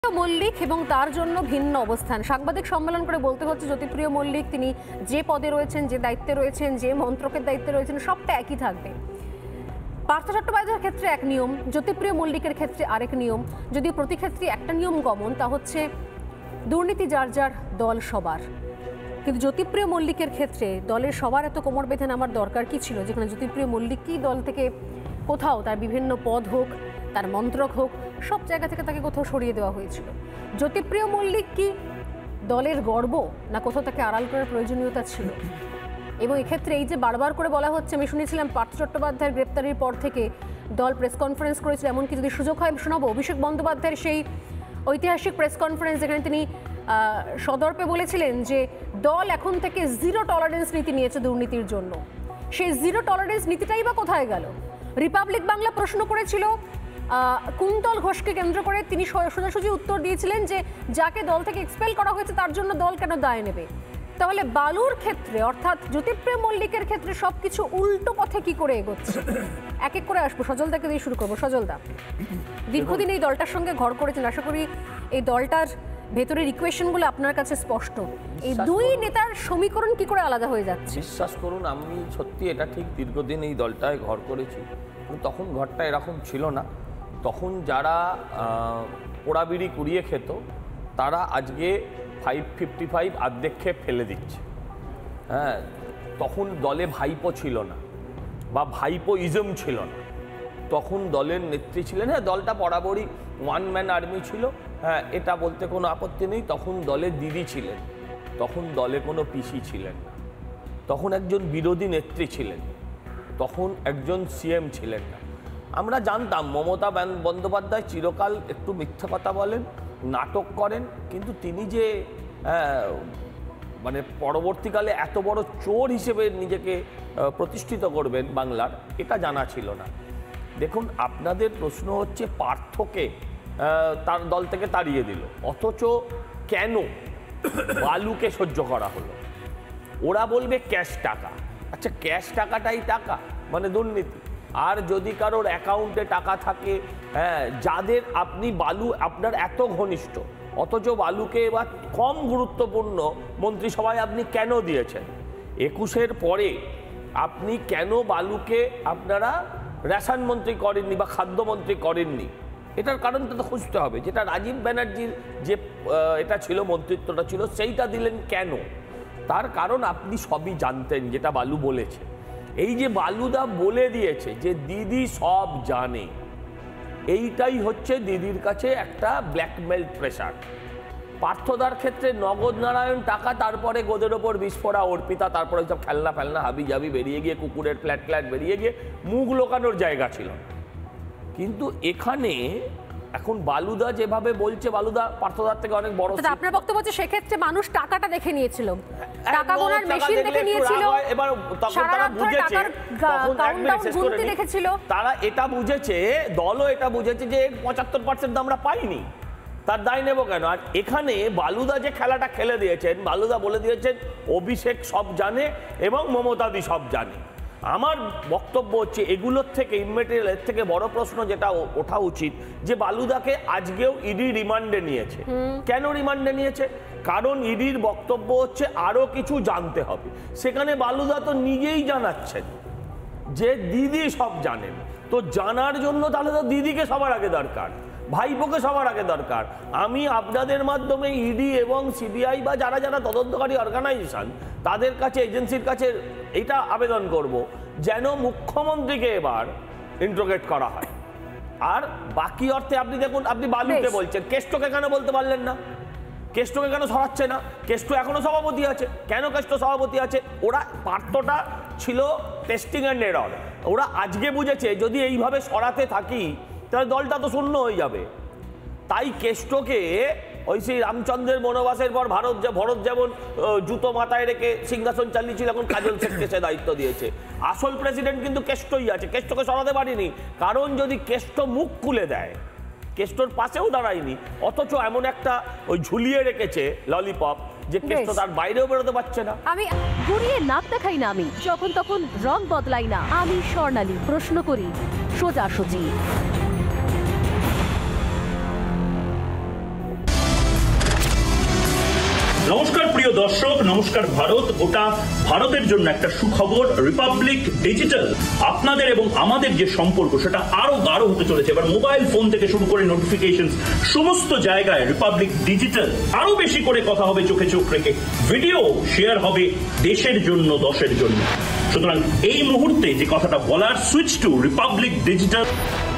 মল্লিক এবং তার জন্য ভিন্ন অবস্থান। সাংবাদিক সম্মেলন করে বলতে হচ্ছে জ্যোতিপ্রিয় মল্লিক তিনি যে পদে রয়েছেন, যে দায়িত্বে রয়েছেন, যে মন্ত্রকের দায়িত্বে রয়েছেন সবটা একই থাকবে। পার্থ চট্টোপাধ্যায়ের ক্ষেত্রে এক নিয়ম, জ্যোতিপ্রিয় মল্লিকের ক্ষেত্রে আরেক নিয়ম। যদিও প্রতি ক্ষেত্রে একটা নিয়ম গমন, তা হচ্ছে দুর্নীতি যার যার, দল সবার। কিন্তু জ্যোতিপ্রিয় মল্লিকের ক্ষেত্রে দলের সবার এত কোমর বেঁধে নামার দরকার কি ছিল, যেখানে জ্যোতিপ্রিয় মল্লিককেই দল থেকে কোথাও তার বিভিন্ন পদ হোক, তার মন্ত্রক হোক, সব জায়গা থেকে তাকে কোথাও সরিয়ে দেওয়া হয়েছিল। জ্যোতিপ্রিয় মল্লিক কি দলের গর্ব, না কোথাও তাকে আড়াল করার প্রয়োজনীয়তা ছিল? এবং এক্ষেত্রে এই যে বারবার করে বলা হচ্ছে, আমি শুনেছিলাম পার্থ চট্টোপাধ্যায়ের গ্রেপ্তারির পর থেকে দল প্রেস কনফারেন্স করেছিল, এমনকি যদি সুযোগ হয় শোনাবো অভিষেক বন্দ্যোপাধ্যায়ের সেই ঐতিহাসিক প্রেস কনফারেন্স, যেখানে তিনি সদর্পে বলেছিলেন যে দল এখন থেকে জিরো টলারেন্স নীতি নিয়েছে দুর্নীতির জন্য। সেই জিরো টলারেন্স নীতিটাই বা কোথায় গেল? রিপাবলিক বাংলা প্রশ্ন করেছিল কুন্তল ঘোষকে কেন্দ্র করে, তিনি সোজাসুজি উত্তর দিয়েছিলেন যে যাকে দল থেকে এক্সপেল করা হয়েছে তার জন্য দল কেন দায় নেবে। তাহলে বালুর ক্ষেত্রে অর্থাৎ জ্যোতিপ্রিয় মল্লিকের ক্ষেত্রে সবকিছু উল্টো পথে কি করে এগোচ্ছে? এক এক করে আসবো, সজলদাকে দিয়ে শুরু করবো। সজলদা, দীর্ঘদিন এই দলটার সঙ্গে ঘর করেছেন, আশা করি এই দলটার ভেতরের ইকুয়েশনগুলো আপনার কাছে স্পষ্ট। এই দুই নেতার সমীকরণ কি করে আলাদা হয়ে যাচ্ছে? বিশ্বাস করুন, আমি সত্যি এটা ঠিক দীর্ঘদিন এই দলটায় ঘর করেছি, কিন্তু তখন ঘরটা এরকম ছিল না। তখন যারা পোড়াবিড়ি কুড়িয়ে খেত তারা আজকে 555 অর্ধেক খেয়ে ফেলে দিচ্ছে। হ্যাঁ, তখন দলে ভাইপো ছিল না বা ভাইপো ইজম ছিল না, তখন দলের নেত্রী ছিলেন। হ্যাঁ, দলটা বরাবরই ওয়ান ম্যান আর্মি ছিল, হ্যাঁ এটা বলতে কোনো আপত্তি নেই। তখন দলে দিদি ছিলেন, তখন দলে কোনো পিসি ছিলেন না, তখন একজন বিরোধী নেত্রী ছিলেন, তখন একজন সিএম ছিলেন না। আমরা জানতাম মমতা বন্দ্যোপাধ্যায় চিরকাল একটু মিথ্যা কথা বলেন, নাটক করেন, কিন্তু তিনি যে মানে পরবর্তীকালে এত বড় চোর হিসেবে নিজেকে প্রতিষ্ঠিত করবেন বাংলার, এটা জানা ছিল না। দেখুন, আপনাদের প্রশ্ন হচ্ছে পার্থকে তার দল থেকে তাড়িয়ে দিল, অথচ কেন বালুকে সহ্য করা হলো? ওরা বলবে ক্যাশ টাকা। আচ্ছা, ক্যাশ টাকাটাই টাকা মানে দুর্নীতি? আর যদি কারোর অ্যাকাউন্টে টাকা থাকে, যাদের আপনি বালু আপনার এত ঘনিষ্ঠ, অথচ বালুকে এবার কম গুরুত্বপূর্ণ মন্ত্রিসভায় আপনি কেন দিয়েছেন? 21-এর পরে আপনি কেন বালুকে আপনারা রেশন মন্ত্রী করেননি বা খাদ্যমন্ত্রী করেননি? এটার কারণটা তো খুঁজতে হবে। যেটা রাজীব ব্যানার্জির যে এটা ছিল, মন্ত্রিত্বটা ছিল, সেইটা দিলেন কেন? তার কারণ আপনি সবই জানতেন, যেটা বালু বলেছে। এই যে বালুদা বলে দিয়েছে যে দিদি সব জানে, এইটাই হচ্ছে দিদির কাছে একটা ব্ল্যাকমেল প্রেশার। পার্থদার ক্ষেত্রে নগদ নারায়ণ টাকা, তারপরে গোদের ওপর বিস্ফোরা অর্পিতা, তারপরে সব খেলনা ফেলনা হাবি জাবি বেরিয়ে গিয়ে, কুকুরের ফ্ল্যাট বেরিয়ে গিয়ে মুখ লোকানোর জায়গা ছিল। কিন্তু এখানে এখন বালুদা যেভাবে বলছে, বালুদা পার্থদার থেকে অনেক বড়। আপনার বক্তব্য হচ্ছে সেক্ষেত্রে মানুষ টাকাটা দেখে নিয়েছিল, টাকা গোনার মেশিন দেখে নিয়েছিল, এবার তখন তারা বুঝেছে, তারা এটা বুঝেছে, দলও এটা বুঝেছে যে 75% আমরা পাইনি, তার দায় নেব কেন? আর এখানে বালুদা যে খেলাটা খেলে দিয়েছেন, বালুদা বলে দিয়েছেন অভিষেক সব জানে এবং মমতাদি সব জানে। আমার বক্তব্য হচ্ছে এগুলোর থেকে, ইমেটেরিয়ালের থেকে বড় প্রশ্ন যেটা ওঠা উচিত, যে বালুদাকে আজকেও ইডি রিমান্ডে নিয়েছে। কেন রিমান্ডে নিয়েছে? কারণ ইডির বক্তব্য হচ্ছে আরো কিছু জানতে হবে। সেখানে বালুদা তো নিজেই জানাচ্ছেন যে দিদি সব জানেন। তো জানার জন্য তাহলে তো দিদিকে সবার আগে দরকার, ভাইপোকে সবার আগে দরকার। আমি আপনাদের মাধ্যমে ইডি এবং সিবিআই বা যারা যারা তদন্তকারী অর্গানাইজেশন, তাদের কাছে, এজেন্সির কাছে এটা আবেদন করব যেন মুখ্যমন্ত্রীকে এবার ইন্ট্রোগেট করা হয়। আর বাকি অর্থে আপনি দেখুন, আপনি বালুকে বলছেন, কেষ্টকে কেন বলতে পারলেন না? কেষ্টকে কেন সরাচ্ছে না? কেষ্ট এখনো সভাপতি আছে। কেন কেষ্ট সভাপতি আছে? ওরা পার্থটা ছিল টেস্টিং অ্যান্ড এরর। ওরা আজকে বুঝেছে যদি এইভাবে সরাতে থাকি তাহলে দলটা তো শূন্য হয়ে যাবে। তাই কেষ্টকে ওই সেই রামচন্দ্রের বনবাসের পর ভরত যেমন জুতো মাথায় রেখে সিংহাসন চালিয়েছিল, এখন কাজল শেখকে সে দায়িত্ব দিয়েছে। আসল প্রেসিডেন্ট কিন্তু কেষ্টই আছে, কেষ্টকে সরাতে পারিনি। কারণ যদি কেষ্ট মুখ খুলে দেয়, কেষ্টর পাশেও দাঁড়ায়নি, অথচ এমন একটা ওই ঝুলিয়ে রেখেছে ললিপপ যে কেষ্ট তার বাইরেও বেরোতে পারছে না। আমি ঘুরিয়ে নাক দেখাই না, আমি যখন তখন রং বদলাই না, আমি স্বর্ণালী প্রশ্ন করি সোজাসুজি। নমস্কার প্রিয় দর্শক, নমস্কার ভারত। গোটা ভারতের জন্য একটা সুখবর, রিপাবলিক ডিজিটাল আপনাদের এবং আমাদের যে সম্পর্ক সেটা আরো গাঢ় হতে চলেছে। এবার মোবাইল ফোন থেকে শুরু করে নোটিফিকেশন সমস্ত জায়গায় রিপাবলিক ডিজিটাল আরো বেশি করে কথা হবে চোখে চোখ রেখে, ভিডিও শেয়ার হবে দেশের জন্য, দশের জন্য। সুতরাং এই মুহূর্তে যে কথাটা বলার, সুইচ টু রিপাবলিক ডিজিটাল।